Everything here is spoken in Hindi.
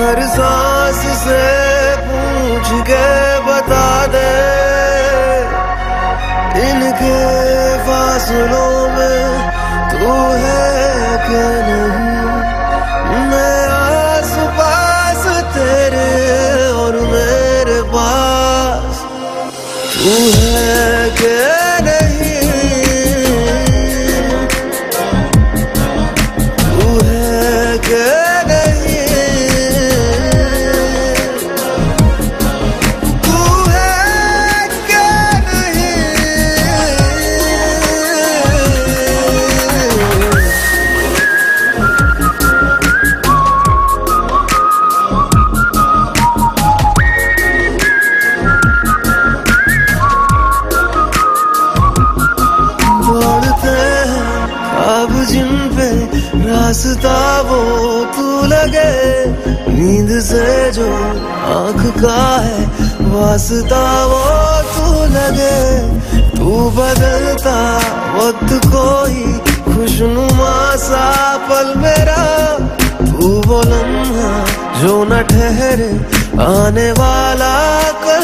हर सांस से पूछ के बता दे, इनके फासलों में तू है कि नहीं। मैं आस पास तेरे और मेरे पास तू है कि नहीं, तू है कि अब जिन पे रास्ता वो तू लगे, नींद से जो आँख का है वास्ता वो तू लगे। तू बदलता वक्त कोई खुशनुमा सा पल मेरा, तू वो लम्हा जो न ठहरे आने वाला